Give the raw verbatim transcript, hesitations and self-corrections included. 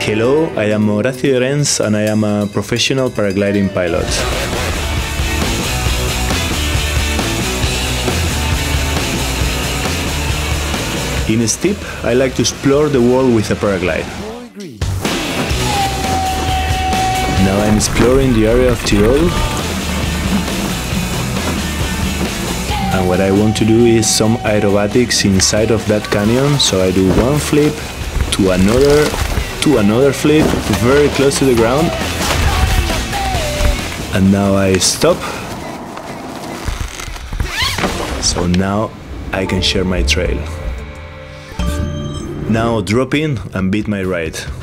Hello, I am Horacio Llorens and I am a professional paragliding pilot. In steep, I like to explore the world with a paraglide. Now I'm exploring the area of Tyrol. And what I want to do is some aerobatics inside of that canyon, so I do one flip to another, to another flip, very close to the ground. And now I stop. So now I can share my trail. Now drop in and beat my ride.